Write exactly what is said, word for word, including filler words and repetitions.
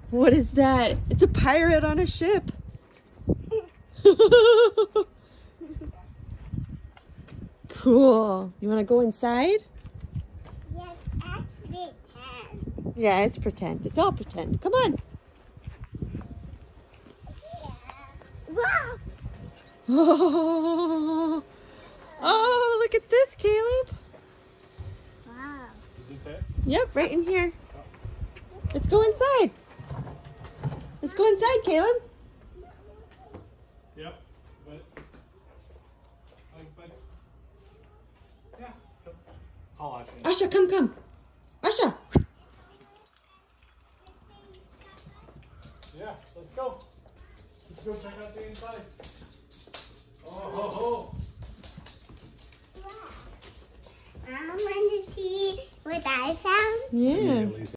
What is that? It's a pirate on a ship. Cool. You want to go inside? Yes, actually can. Yeah, it's pretend. It's all pretend. Come on. Yeah. Wow. Oh, oh, look at this, Caleb. Wow. Is it set? Yep, right in here. Let's go inside. Let's go inside, Caleb. Yep. But, like, but, yeah. Come. Call Ashley. Asha, come, come. Asha. Yeah, let's go. Let's go check out the inside. Oh, ho, ho. I want to see what I found. Yeah.